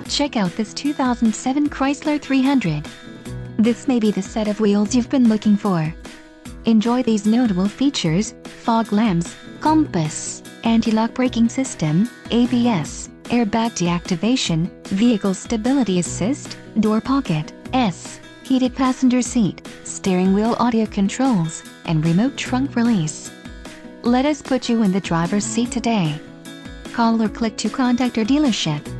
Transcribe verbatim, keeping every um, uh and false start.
Check out this two thousand seven Chrysler three hundred. This may be the set of wheels you've been looking for. Enjoy these notable features: fog lamps, compass, anti-lock braking system, A B S, airbag deactivation, vehicle stability assist, door pocket, S, heated passenger seat, steering wheel audio controls, and remote trunk release. Let us put you in the driver's seat today. Call or click to contact our dealership.